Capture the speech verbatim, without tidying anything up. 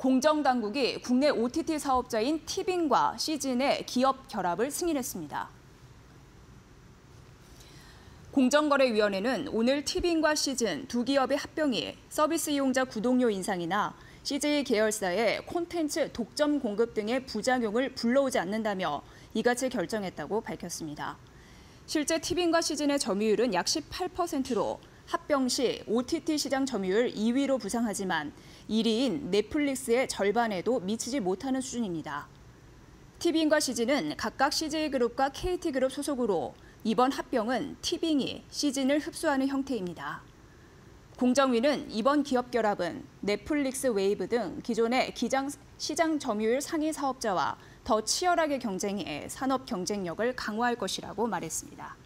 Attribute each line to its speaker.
Speaker 1: 공정당국이 국내 오티티 사업자인 티빙과 시즌의 기업 결합을 승인했습니다. 공정거래위원회는 오늘 티빙과 시즌 두 기업의 합병이 서비스 이용자 구독료 인상이나 씨제이 계열사의 콘텐츠 독점 공급 등의 부작용을 불러오지 않는다며 이같이 결정했다고 밝혔습니다. 실제 티빙과 시즌의 점유율은 약 십팔 퍼센트로 합병 시 오티티 시장 점유율 이 위로 부상하지만 일 위인 넷플릭스의 절반에도 미치지 못하는 수준입니다. 티빙과 시즌은 각각 씨제이그룹과 케이티그룹 소속으로 이번 합병은 티빙이 시즌을 흡수하는 형태입니다. 공정위는 이번 기업 결합은 넷플릭스, 웨이브 등 기존의 기장, 시장 점유율 상위 사업자와 더 치열하게 경쟁해 산업 경쟁력을 강화할 것이라고 말했습니다.